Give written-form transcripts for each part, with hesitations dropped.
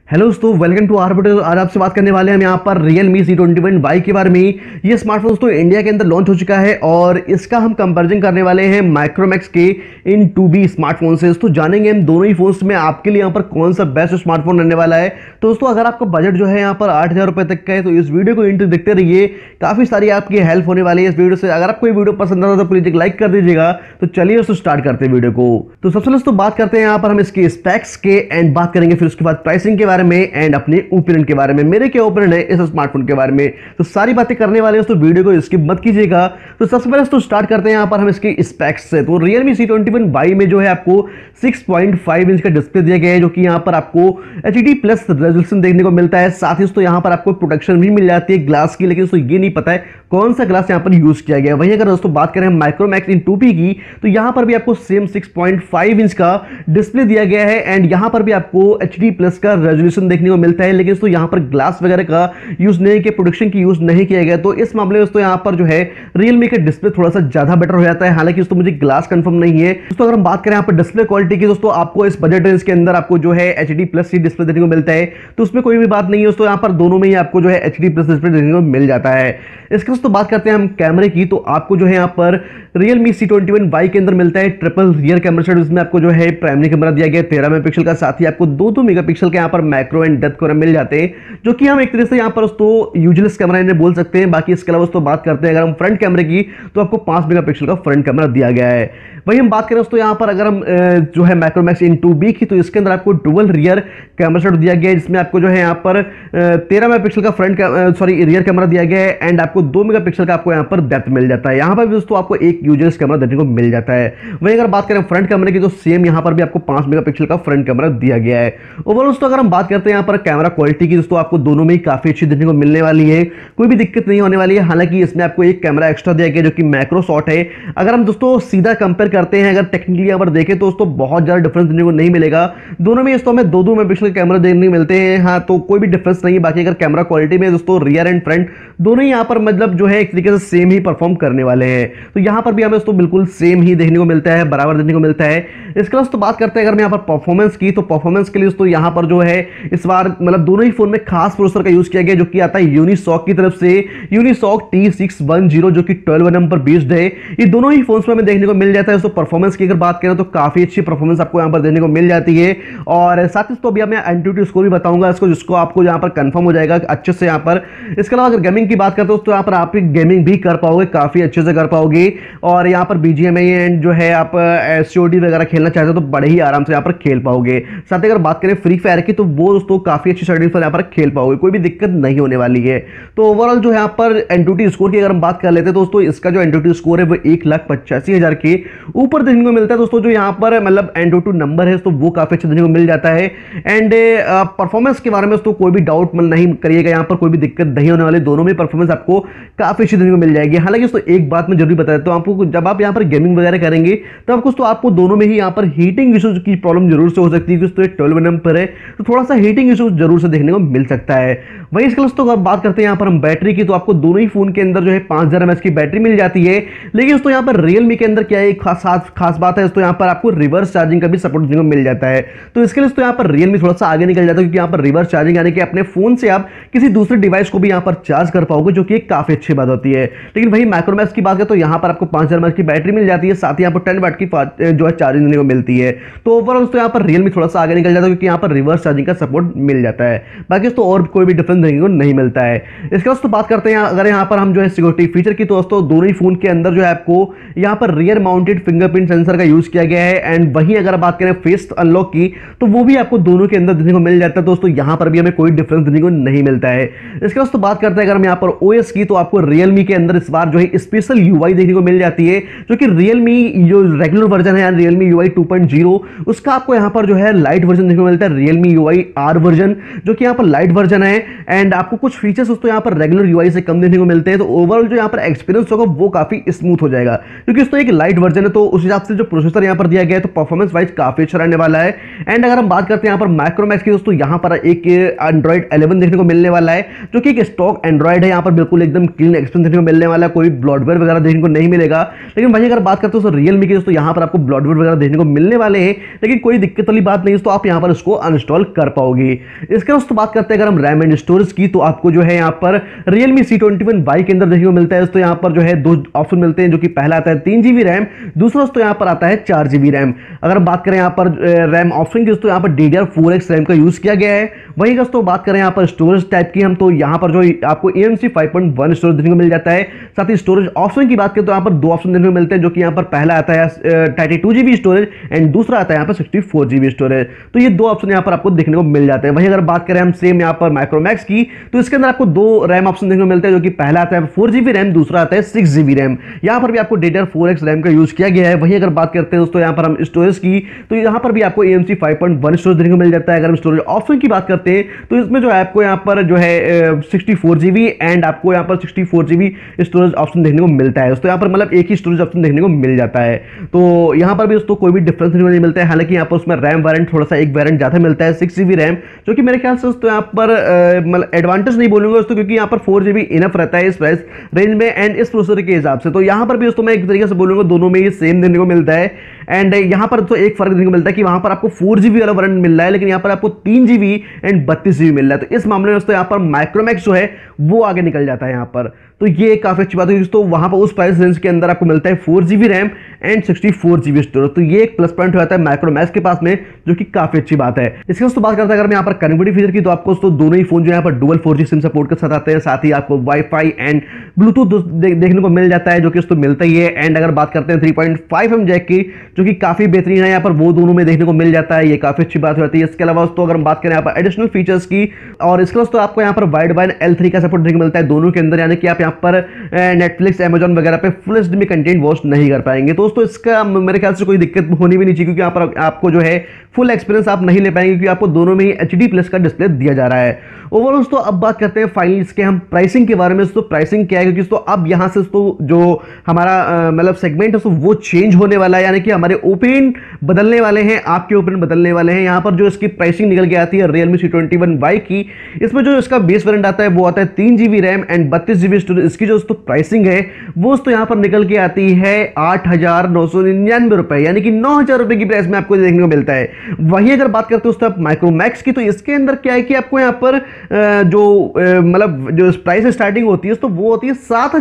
Hello दोस्तों, welcome to are video. आज आपसे बात करने वाले हैं हम यहाँ पर Realme C21Y के बारे में। ये स्मार्टफोन दोस्तों इंडिया के अंदर लॉन्च हो चुका है और इसका हम कंपैरिजन करने वाले हैं माइक्रोमैक्स के इन 2B स्मार्टफोन से। दोस्तों जानेंगे हम दोनों ही फोन्स में आपके लिए यहाँ पर कौन सा बेस्ट स्मार्टफोन रहने वाला है। तो दोस्तों अगर आपका बजट जो है यहाँ पर 8,000 रुपये तक का है तो इस वीडियो को इंटर देखते रहिए, काफी सारी आपकी हेल्प होने वाली है इस वीडियो से। अगर आपको ये वीडियो पसंद आता है तो प्लीज एक लाइक कर दीजिएगा। तो चलिए दोस्तों स्टार्ट करते हैं वीडियो को। तो सबसे पहले बात करते हैं यहाँ पर हम इसके स्पेक्स के एंड बात करेंगे, फिर उसके बाद प्राइसिंग के बारे में एंड अपने ओपिनियन के बारे में, मेरे क्या ओपिनियन है इस स्मार्टफोन के बारे में। तो सारी बातें करने वाले हैं तो वीडियो को स्किप मत कीजिएगा। तो सबसे पहले तो स्टार्ट करते हैं यहाँ पर हम इसके स्पेक्स से। तो Realme C21Y में जो है आपको 6.5 इंच का डिस्प्ले दिया गया है, जो कि यहाँ पर आपको HD प्लस रेजोल्यूशन देखने को मिलता है। साथ ही तो यहाँ पर आपको प्रोटेक्शन भी मिल जाती है ग्लास की, लेकिन दोस्तों ये नहीं पता है कौन सा ग्लास यहाँ पर यूज किया गया है। वहीं अगर दोस्तों बात करें माइक्रोमैक्स इन 2B की, तो यहाँ पर भी आपको सेम 6.5 इंच का डिस्प्ले दिया गया है एंड यहाँ पर भी आपको HD प्लस का रेजोल्यूशन देखने को मिलता है, लेकिन दोस्तों यहाँ पर ग्लास वगैरह का यूज नहीं किया, प्रोडक्शन की यूज नहीं किया गया। तो इस मामले में दोस्तों यहाँ पर जो है Realme का डिस्प्ले थोड़ा सा ज्यादा बेटर हो जाता है। हालांकि दोस्तों मुझे ग्लास कंफर्म नहीं है। दोस्तों अगर हम बात करें यहाँ पर डिस्प्ले क्वालिटी की, दोस्तों आपको इस बजट रेंज के अंदर आपको जो है HD प्लस ही डिस्प्ले देखने को मिलता है, तो उसमें कोई भी बात नहीं है दोस्तों। यहाँ पर दोनों में ही आपको जो है HD प्लस डिस्प्ले देखने को मिल जाता है। इसके दोस्तों बात करते हैं हम कैमरे की, तो आपको जो है यहाँ पर Realme C21Y के अंदर मिलता है ट्रिपल रियर कैमरा सेट, जिसमें आपको जो है प्राइमरी कैमरा दिया गया है 13 मेगापिक्सल का, साथ ही आपको 2 मेगापिक्सल के यहाँ पर मैक्रो एंड डेप्थ कैमरा मिल जाते हैं, जो कि हम एक तरह से यहाँ पर दोस्तों यूजलेस कैमरा इन्हें बोल सकते हैं। बाकी इसके अलावा दोस्तों बात करते हैं अगर हम फ्रंट कैमरे की, तो आपको 5 मेगापिक्सल का फ्रंट कैमरा दिया गया है। वही हम बात करें दोस्तों यहाँ पर अगर हम जो है माइक्रोमैक्स इन 2B की, तो इसके अंदर आपको डुअल रियर कैमरा सेट दिया गया है, जिसमें आपको जो है यहाँ पर 13 मेगापिक्सल का रियर कैमरा दिया गया है एंड आपको 2 मेगापिक्सल का आपको यहाँ पर डेप्थ मिल जाता है। यहाँ पर भी दोस्तों आपको एक यूजलेस कैमरा देखने को मिल जाता है। वहीं अगर बात करें फ्रंट कैमरे की, तो सेम यहाँ पर भी आपको 5 मेगापिक्सल का फ्रंट कैमरा दिया गया है। ओवरऑल दोस्तों अगर हम बात करते हैं यहाँ पर कैमरा क्वालिटी की, दोस्तों आपको दोनों में ही काफी अच्छी देखने को मिलने वाली है, कोई भी दिक्कत नहीं होने वाली है। हालांकि इसमें आपको एक कैमरा एक्स्ट्रा दिया गया जो कि मैक्रो शॉट है। अगर हम दोस्तों सीधा कंपेयर करते हैं, अगर टेक्निकली यहाँ पर देखें, तो दोस्तों बहुत ज्यादा डिफरेंस देखने को नहीं मिलेगा। दोनों में दोस्तों हमें 2 मेगापिक्सल कैमरा देखने को मिलते हैं, हाँ, तो कोई भी डिफरेंस नहीं है। बाकी अगर कैमरा क्वालिटी में दोस्तों रियर एंड फ्रंट दोनों ही यहाँ पर मतलब जो है एक तरीके से सेम ही परफॉर्म करने वाले हैं। तो यहाँ पर भी हमें दोस्तों बिल्कुल सेम ही देखने को मिलता है, बराबर देखने को मिलता है। इसके बाद दोस्तों बात करते हैं अगर मैं यहाँ पर परफॉर्मेंस की, तो परफॉर्मेंस के लिए दोस्तों यहाँ पर जो है इस बार मतलब दोनों ही फोन में खास प्रोसेसर का यूज किया गया, जो कि आता है यूनिसॉक की तरफ से, यूनिसॉक T610, जो कि 12 नंबर बेस्ड है। ये दोनों ही फोन्स में हमें देखने को मिल जाता है। दोस्तों परफॉर्मेंस की अगर बात करें तो काफी अच्छी परफॉर्मेंस आपको यहाँ पर देखने को मिल जाती है। और साथ ही तो अभी मैं एंट्यूटी स्कोर भी बताऊंगा इसको, जिसको आपको यहाँ पर कंफर्म हो जाएगा अच्छे से यहाँ पर। इसके अलावा अगर गेमिंग की बात करते हो तो यहाँ पर आप गेमिंग भी कर पाओगे, काफी अच्छे से कर पाओगे। और यहाँ पर BGMI एंड जो है आप COD वगैरह खेलना चाहते हो तो बड़े ही आराम से यहाँ पर खेल पाओगे। साथ ही अगर बात करें फ्री फायर की, तो वो दोस्तों काफी अच्छी सेटिंग्स पर यहाँ पर खेल पाओगे, कोई भी दिक्कत नहीं होने वाली है। तो ओवरऑल जो यहाँ पर एंट्यूटी स्कोर की अगर हम बात कर लेते हैं दोस्तों, इसका जो एंट्यूटी स्कोर है वो 1,85,000 के ऊपर देखने को मिलता है दोस्तों। जो यहाँ पर मतलब एंट्यूटी नंबर है तो वो काफी अच्छा देखने को मिल जाता है। एंड परफॉर्मेंस के बारे में दोस्तों कोई भी डाउट नहीं करिएगा, यहाँ पर कोई भी दिक्कत नहीं होने वाली, दोनों में परफॉर्मेंस आपको काफी अच्छी देखने को मिल जाएगी। हालांकि दोस्तों एक बात मैं जरूर बता देता हूं आपको, जब आप यहाँ पर गेमिंग वगैरह करेंगे तो आपको दोनों में ही यहाँ पर हीटिंग इश्यूज की प्रॉब्लम जरूर से हो सकती है, क्योंकि 12 नंबर है तो थोड़ा सा हीटिंग इश्यूज जरूर से देखने को मिल सकता है। वहीं इसके दोस्तों बात करते हैं यहाँ पर हम बैटरी की, तो आपको दोनों ही फोन के अंदर जो है 5000 mAh की बैटरी मिल जाती है। लेकिन दोस्तों यहाँ पर Realme के अंदर क्या है खास बात है दोस्तों, यहाँ पर आपको रिवर्स चार्जिंग का भी सपोर्ट देखने को मिल जाता है। तो इसके लिए दोस्तों यहाँ पर Realme थोड़ा सा आगे निकल जाता है, क्योंकि यहाँ पर रिवर्स चार्जिंग यानी कि अपने फोन से आप किसी दूसरे डिवाइस को भी यहाँ पर चार्ज कर पाओगे, जो कि एक काफी अच्छी बात होती है। लेकिन वही माइक्रोमैक्स की बात करें तो यहाँ पर आपको 5000 mAh की बैटरी मिल जाती है, साथ ही यहाँ पर 10 वाट की जो है चार्जिंग देने को मिलती है। तो ओवरऑल दोस्तों यहाँ पर Realme थोड़ा सा आगे निकल जाता है, क्योंकि यहाँ पर रिवर्स चार्जिंग का सपोर्ट मिल जाता है। बाकी दोस्तों और कोई भी डिफरेंस देखने को नहीं मिलता है। इसके बाद बात करते हैं अगर यहाँ पर हम जो है सिक्योरिटी फीचर की, तो दोस्तों दोनों ही फोन के अंदर जो है आपको यहाँ पर रियर माउंटेड फिंगरप्रिंट सेंसर का यूज किया गया है। एंड वहीं अगर बात करें फेस अनलॉक की, तो वो भी आपको दोनों के अंदर देखने को मिल जाता है। दोस्तों यहाँ पर भी हमें कोई डिफरेंस देखने को नहीं मिलता है। इसके बाद बात करते हैं अगर हम यहाँ पर OS की, तो आपको Realme के अंदर इस बार जो है स्पेशल UI देखने को मिल जाती है, जो कि Realme जो रेगुलर वर्जन है Realme UI 2.0, उसका आपको यहाँ पर जो है लाइट वर्जन देखने को मिलता है, Realme UI R वर्जन, जो कि यहाँ पर लाइट वर्जन है। एंड आपको कुछ फीचर्स दोस्तों यहाँ पर रेगुलर UI से कम देखने को मिलते हैं। तो ओवरऑल जो यहाँ पर एक्सपीरियंस होगा वो काफी स्मूथ हो जाएगा, क्योंकि दोस्तों एक लाइट वर्जन है, तो उस हिसाब से जो प्रोसेसर यहाँ पर दिया गया है तो परफॉर्मेंस वाइज काफी अच्छा रहने वाला है। एंड अगर हम बात करते हैं यहाँ पर माइक्रोमैक्स की, दोस्तों यहाँ पर एक Android 11 देखने को मिलने वाला है, जो कि एक स्टॉक एंड्रॉइड है। यहाँ पर बिल्कुल एकदम क्लीन एक्सपीरियंस देखने को मिलने वाला है, कोई ब्लॉटवेयर वगैरह देखने को नहीं मिलेगा। मिलेगा। लेकिन वहीं अगर बात करते हो रियलमी की दोस्तों यहाँ पर आपको ब्लॉटवेयर वगैरह देखने को मिलने वाले हैं, लेकिन कोई दिक्कत वाली बात नहीं है, तो आप यहाँ पर इसको अनइंस्टॉल कर पाओगे। इसके दोस्तों बात करते हैं अगर हम रैम एंड स्टोरेज की, तो आपको जो है यहाँ पर Realme C21Y के अंदर देखने को मिलता है दोस्तों यहाँ पर जो है दो ऑप्शन मिलते हैं, जो कि पहला आता है 3GB रैम, दूसरा दोस्तों यहाँ पर आता है 4GB रैम। अगर बात करें यहाँ पर रैम ऑप्शन की दोस्तों यहाँ पर DDR4X रैम का यूज किया गया है। वहीं दोस्तों बात करें यहाँ पर स्टोरेज टाइप की हम, तो यहाँ पर जो आपको eMMC 5.1 स्टोरेज देखने को मिल जाता है। साथ ही स्टोरेज ऑप्शन की बात करें तो यहाँ पर दो ऑप्शन देखने को मिलते हैं, जो कि यहाँ पर पहला आता है 32GB स्टोरेज एंड दूसरा आता है यहाँ पर 64GB स्टोरेज। तो ये दो ऑप्शन यहाँ पर आपको देखने को मिल जाते हैं। वहीं अगर बात करें हम सेम यहाँ पर माइक्रोमैक्स की, तो इसके अंदर आपको दो रैम ऑप्शन देखने को मिलते हैं, जो कि पहला आता है 4GB रैम, दूसरा आता है 6GB रैम। यहाँ पर भी आपको DDR4X रैम का यूज किया गया है। वहीं अगर बात करते हैं दोस्तों यहाँ पर हम स्टोरेज की, तो यहाँ पर भी आपको eMMC 5.1 स्टोरेज देखने को मिल जाता है। अगर हम स्टोरेज ऑप्शन की बात करते हैं तो इसमें जो है आपको यहाँ पर जो है 64GB एंड आपको यहाँ पर 64GB स्टोरेज ऑप्शन देखने को मिलता है दोस्तों। यहाँ पर मतलब एक ही स्टोरेज ऑप्शन देखने को मिल जाता है, तो यहाँ पर भी दोस्तों कोई भी डिफरेंस नहीं मिलता है। हालांकि यहाँ पर उसमें रैम वेरिएंट थोड़ा सा एक वेरिएंट ज्यादा मिलता है 6GB रैम, जो कि मेरे ख्याल से दोस्तों यहाँ पर मतलब एडवांटेज नहीं बोलूंगा दोस्तों, क्योंकि यहाँ पर 4GB इनफ रहता है इस प्राइस रेंज में एंड इस प्रोसेसर के हिसाब से। तो यहाँ पर भी दोस्तों मैं एक तरीके से बोलूंगा दोनों में ये सेम देखने को मिलता है। एंड यहाँ पर तो एक फर्क देखने को मिलता है कि वहां पर आपको 4GB वाला वेरिएंट मिल रहा है, लेकिन यहाँ पर आपको 3GB एंड 32GB मिल रहा है। तो इस मामले में दोस्तों यहाँ पर माइक्रोमैक्स जो है वो आगे निकल जाता है यहाँ पर। तो ये काफी अच्छी बात है दोस्तों, वहां पर उस प्राइस रेंज के अंदर आपको मिलता है 4GB RAM and 64GB storage. तो ये एक प्लस पॉइंट हो जाता है माइक्रोमैक्स के पास में, जो कि काफी अच्छी बात है। इसके दोस्तों बात करते हैं अगर मैं यहाँ पर कनेक्टिविटी फीचर की, तो आपको दोस्तों दोनों ही फोन जो यहाँ पर डुअल 4G सिम सपोर्ट के साथ आते हैं। साथ ही आपको वाईफाई एंड ब्लूटूथ देखने को मिल जाता है, जो कि दोस्तों मिलता ही है। एंड अगर बात करते हैं 3.5mm जैक की, जो कि काफी बेहतरीन है, यहाँ पर वो दोनों में देखने को मिल जाता है। ये काफी अच्छी बात हो जाती है। इसके अलावा दोस्तों अगर हम बात करें यहाँ पर एडिशनल फीचर्स की, और इसके दोस्तों आपको यहाँ पर वाइड बैंड L3 का सपोर्ट देखने को मिलता है दोनों के अंदर, यानी कि आप यहाँ पर नेटफ्लिक्स अमेजॉन वगैरह पे फुल एचडी में कंटेंट वॉच नहीं कर पाएंगे। दोस्तों इसका मेरे ख्याल से कोई दिक्कत होनी भी नहीं चाहिए, क्योंकि यहाँ पर आपको जो है फुल एक्सपीरियंस आप नहीं ले पाएंगे, क्योंकि आपको दोनों में ही HD+ का डिस्प्ले दिया जा रहा है। ओवरऑल दोस्तों अब बात करते हैं फाइनली इसके हम प्राइसिंग के बारे में। दोस्तों प्राइसिंग क्या है, क्योंकि दोस्तों अब यहाँ से दोस्तों जो हमारा मतलब सेगमेंट है वो चेंज होने वाला है, यानी कि हमारे ओपिनियन बदलने वाले हैं, आपके ओपिनियन बदलने वाले हैं। यहाँ पर जो इसकी प्राइसिंग निकल के आती है Realme C21Y की, इसमें जो इसका बेस वेरिएंट आता है वो आता है 3GB RAM and 32GB storage. इसकी जो दोस्तों प्राइसिंग है वो दोस्तों यहाँ पर निकल के आती है 8,999 रुपए, यानी कि 9,000 रुपए की प्राइस में आपको देखने को मिलता है। वहीं अगर बात करते हो दोस्तों आप माइक्रोमैक्स की, तो इसके अंदर क्या है कि आपको यहाँ पर जो मतलब जो प्राइस स्टार्टिंग होती है तो वो होती है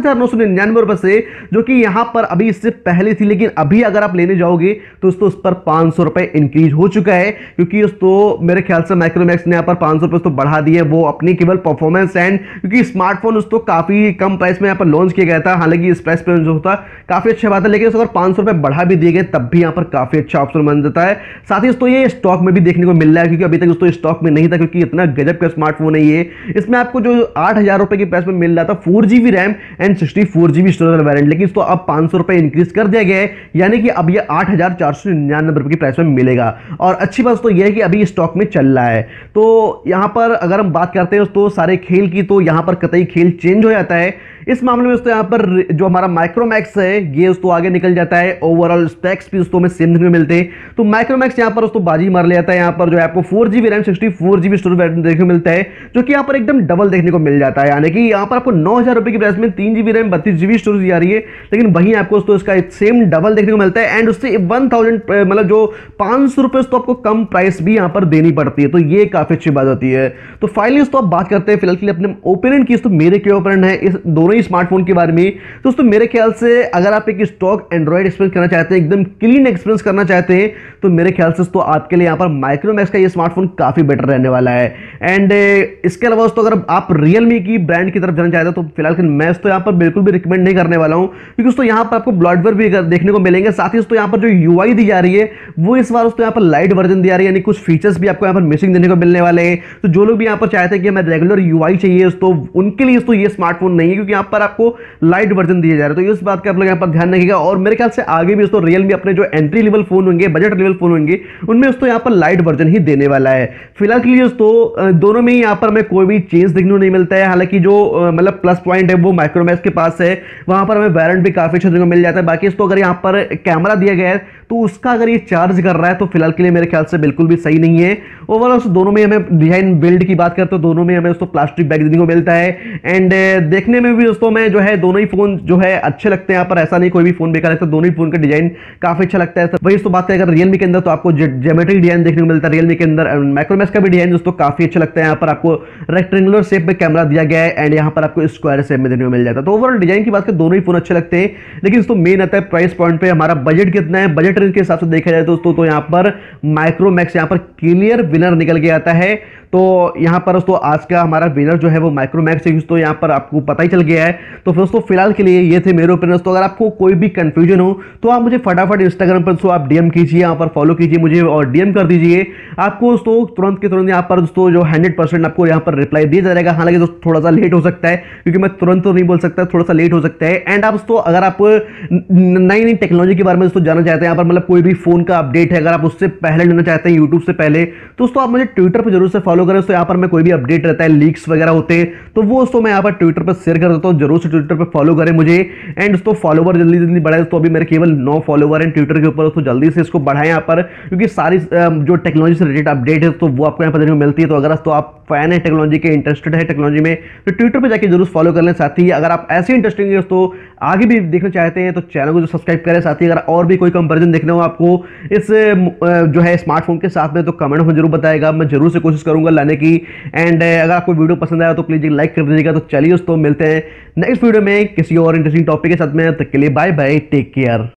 7,999 रुपए से, जो कि यहाँ पर अभी इससे पहले थी। लेकिन अभी अगर आप लेने जाओगे तो दोस्तों उस पर 500 रुपए इंक्रीज हो चुका है, क्योंकि दोस्तों मेरे ख्याल से माइक्रोमैक्स ने यहाँ पर 500 रुपए तो बढ़ा दिए वो अपनी केवल परफॉर्मेंस एंड, क्योंकि स्मार्टफोन दोस्तों काफी कम प्राइस में यहाँ पर लॉन्च किया गया था। हालांकि इस प्राइस पे जो होता काफी अच्छा बात है, लेकिन अगर 500 रुपए बढ़ा भी दिए गए तब भी यहाँ पर काफी अच्छा ऑप्शन बन जाता है। साथ ही दोस्तों ये स्टॉक में भी देखने को मिल रहा है, क्योंकि अभी तक दोस्तों स्टॉक में नहीं था, क्योंकि इतना गजब का स्मार्टफोन है ये। इसमें आपको जो 8,000 रुपए की प्राइस में मिल रहा था 4GB RAM and 64GB storage variant, लेकिन इसको अब 500 रुपए इंक्रीज कर दिया गया है, यानी कि अब ये 8,499 रुपए की प्राइस में मिलेगा। और अच्छी बात तो यह है कि अभी स्टॉक में चल रहा है। तो यहां पर अगर हम बात करते हैं तो सारे खेल की, तो यहां पर कतई खेल चेंज हो जाता है इस मामले में। दोस्तों यहाँ पर जो हमारा माइक्रोमैक्स है ये दोस्तों आगे निकल जाता है। ओवरऑल स्पेक्स भी दोस्तों में सेम देखने को मिलते हैं, तो माइक्रोमैक्स यहाँ पर दोस्तों बाजी मार ले जाता है। यहाँ पर जो है आपको 4GB रैम 64GB स्टोरेज देखने को मिलता है, जो कि यहाँ पर एकदम डबल देखने को मिल जाता है, यानी कि यहाँ पर आपको 9,000 रुपए की प्राइस में 3GB रैम 32GB स्टोरेज आ रही है, लेकिन वहीं आपको दोस्तों इसका सेम डबल देखने को मिलता है। एंड उससे 1000 मतलब जो 500 रुपए तो आपको कम प्राइस भी यहाँ पर देनी पड़ती है, तो ये काफी अच्छी बात होती है। तो फाइनली दोस्तों आप बात करते हैं फिलहाल के लिए अपने ओपिनियन की। तो मेरे क्या ओपिनियन है इस दोनों ही स्मार्टफोन के बारे में। दोस्तों मेरे ख्याल से अगर आप एक स्टॉक एंड्रॉइड एक्सपीरियंस करना चाहते हैं, एकदम क्लीन एक्सपीरियंस करना चाहते हैं, तो मेरे ख्याल से तो आपके लिए यहाँ पर माइक्रोमैक्स का ये स्मार्टफोन काफी बेटर रहने वाला है। एंड इसके अलावा दोस्तों अगर आप Realme की ब्रांड की तरफ जाना चाहते हो तो फिलहाल मैं तो यहाँ पर बिल्कुल भी रिकमेंड नहीं करने वाला हूँ, क्योंकि दोस्तों यहाँ पर आपको ब्लॉटवेयर भी देखने को मिलेंगे। साथ ही दोस्तों यहाँ पर जो UI दी जा रही है वो इस बार दोस्तों यहाँ पर लाइट वर्जन दी जा रही है, यानी कुछ फीचर्स भी आपको यहाँ पर मिसिंग देने को मिलने वाले हैं। तो जो लोग भी यहाँ पर चाहते हैं कि हमें रेगुलर UI चाहिए, तो उनके लिए तो ये स्मार्टफोन नहीं है, क्योंकि यहाँ पर आपको लाइट वर्जन दिए जा रहे हैं। तो इस बात का आप लोग यहाँ पर ध्यान रखिएगा। और मेरे ख्याल से आगे भी दोस्तों Realme अपने जो एंट्री लेवल फोन होंगे, बजट लेवल फोन होंगे, उनमें दोस्तों यहाँ पर लाइट वर्जन ही देने वाला है। फिलहाल के लिए दोस्तों दोनों में ही यहाँ पर हमें कोई भी चेंज देखने को नहीं मिलता है। हालांकि जो मतलब प्लस पॉइंट है वो माइक्रोमैक्स के पास है, वहां पर हमें वारंट भी काफी अच्छा देखने को मिल जाता है। बाकी इसको अगर यहाँ पर कैमरा दिया गया है तो उसका अगर ये चार्ज कर रहा है तो फिलहाल के लिए मेरे ख्याल से बिल्कुल भी सही नहीं है। ओवरऑल दोनों में हमें डिजाइन बिल्ड की बात करते हैं, दोनों में हमें दोस्तों प्लास्टिक बैग देखने को मिलता है। एंड देखने में भी दोस्तों में जो है दोनों ही फोन जो है अच्छे लगते हैं। यहाँ पर ऐसा नहीं कोई भी फोन बेकार लगता है, दोनों ही फोन का डिजाइन काफी अच्छा लगता है। वही दोस्तों बात करें अगर रियलमी के अंदर तो आपको ज्योमेट्रिक डिजाइन देखने को मिलता है रियलमी के अंदर। माइक्रोमैक्स का भी डिजाइन दोस्तों काफी अच्छा लगता है। यहाँ पर आपको रेक्टेंगुलर शेप में कैमरा दिया गया है एंड यहाँ पर आपको स्क्वायर शेप में देखने को मिल जाता है। तो ओवरऑल डिजाइन की बात करें दोनों ही फोन अच्छे लगते हैं। लेकिन दोस्तों मेन आता है प्राइस पॉइंट पे, हमारा बजट कितना है। बजट रेंज के हिसाब से देखा जाए दोस्तों तो यहाँ पर माइक्रोमैक्स यहाँ पर क्लियर विनर निकल के आता है। तो यहाँ पर दोस्तों आज का हमारा विनर जो है वो माइक्रोमैक्स है, दोस्तों यहाँ पर आपको पता ही चल गया है। तो दोस्तों फिलहाल के लिए ये थे मेरे ओपिनियंस। तो अगर आपको कोई भी कंफ्यूजन हो तो आप मुझे फटाफट इंस्टाग्राम पर दोस्तों आप डीएम कीजिए, यहाँ पर फॉलो कीजिए मुझे और डीएम कर दीजिए। आपको दोस्तों तुरंत के तुरंत यहाँ पर दोस्तों जो 100% आपको यहाँ पर रिप्लाई दिया जाएगा। हालांकि दोस्तों थोड़ा सा लेट हो सकता है क्योंकि मैं तुरंत तो नहीं बोल सकता, थोड़ा सा लेट हो सकता है। एंड आप दोस्तों अगर आप नई नई टेक्नोलॉजी के बारे में दोस्तों जानना चाहते हैं, यहाँ पर मतलब कोई भी फोन का अपडेट है, अगर आप उससे पहले लेना चाहते हैं यूट्यूब से पहले, तो दोस्तों आप मुझे ट्विटर पर जरूर से फॉलो करें। तो यहाँ पर मैं कोई भी अपडेट रहता है, लीक्स वगैरह होते हैं तो वो दोस्तों मैं यहाँ पर ट्विटर पर शेयर कर देता हूँ। जरूर से ट्विटर पर फॉलो करें मुझे। एंड दोस्तों फॉलोवर जल्दी जल्दी बढ़ाए। तो अभी मेरे केवल 9 फॉलोवर हैं ट्विटर के ऊपर, दोस्तों जल्दी से इसको बढ़ाएं यहाँ पर, क्योंकि सारी जो टेक्नोलॉजी से रिलेटेड अपडेट है तो वो आपको यहाँ पर देखने को मिलती है। तो अगर तो आप फैन है टेक्नोलॉजी के, इंटरेस्टेड है टेक्नोलॉजी में, तो ट्विटर पर जाकर जरूर फॉलो कर लें। साथ ही अगर आप ऐसे इंटरेस्टिंग दोस्तों आगे भी देखना चाहते हैं तो चैनल को जो सब्सक्राइब करें। साथ ही अगर और भी कोई कंपैरिजन देखना हो आपको इस जो है स्मार्टफोन के साथ में तो कमेंट में जरूर बताएगा, मैं जरूर से कोशिश करूंगा लाने की। एंड अगर आपको वीडियो पसंद आया तो प्लीज लाइक कर दीजिएगा। तो चलिए दोस्तों मिलते हैं नेक्स्ट वीडियो में किसी और इंटरेस्टिंग टॉपिक के साथ में। तब तक के लिए बाय बाय, टेक केयर।